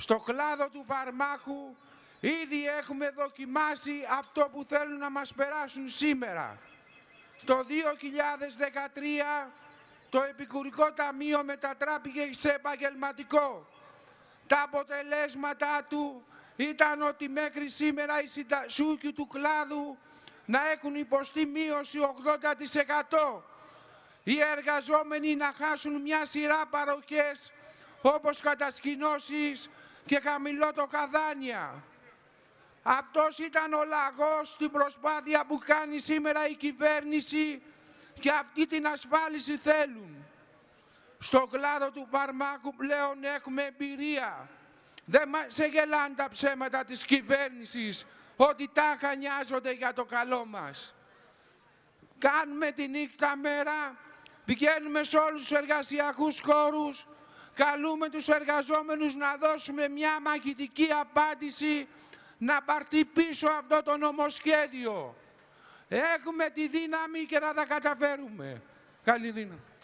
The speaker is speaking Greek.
Στο κλάδο του φαρμάκου ήδη έχουμε δοκιμάσει αυτό που θέλουν να μας περάσουν σήμερα. Το 2013 το Επικουρικό Ταμείο μετατράπηκε σε επαγγελματικό. Τα αποτελέσματά του ήταν ότι μέχρι σήμερα οι συνταξιούχοι του κλάδου να έχουν υποστεί μείωση 80%. Οι εργαζόμενοι να χάσουν μια σειρά παροχές όπως κατασκηνώσεις και χαμηλότοκαδάνεια. Αυτός ήταν ο λαγός στην προσπάθεια που κάνει σήμερα η κυβέρνηση και αυτή την ασφάλιση θέλουν. Στον κλάδο του φαρμάκου πλέον έχουμε εμπειρία. Δεν μας γελάνε τα ψέματα της κυβέρνησης ότι τάχα νοιάζονται για το καλό μας. Κάνουμε τη νύχτα μέρα, πηγαίνουμε σε όλους τους εργασιακούς χώρους, καλούμε τους εργαζόμενους να δώσουμε μια μαχητική απάντηση να πάρει πίσω αυτό το νομοσχέδιο. Έχουμε τη δύναμη και να τα καταφέρουμε. Καλή δύναμη.